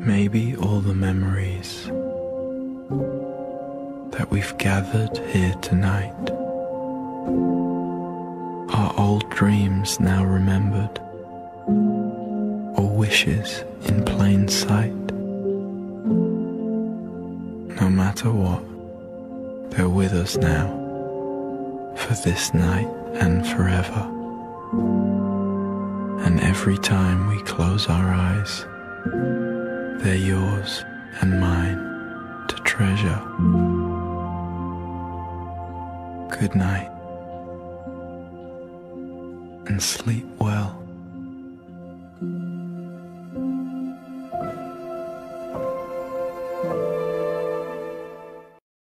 Maybe all the memories that we've gathered here tonight are old dreams now remembered, or wishes in plain sight. No matter what, they're with us now, for this night and forever. And every time we close our eyes, they're yours and mine to treasure. Good night, and sleep well.